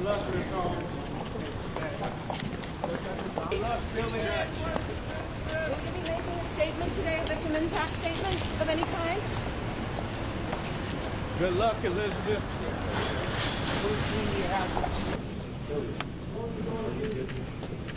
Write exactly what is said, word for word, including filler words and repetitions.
Good luck, Miz Holmes. Good luck, still in that. Will you be making a statement today, a victim impact statement of any kind? Good luck, Elizabeth. What team you have?